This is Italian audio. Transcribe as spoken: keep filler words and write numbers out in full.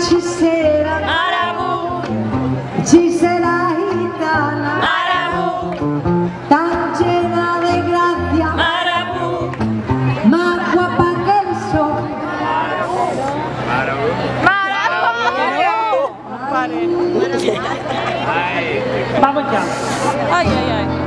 hechicera, Marabú, hechicera gitana, Marabú, tan llena de gracia, Marabú, más guapa que el sol. Vamos ya. Ay, ay, ay.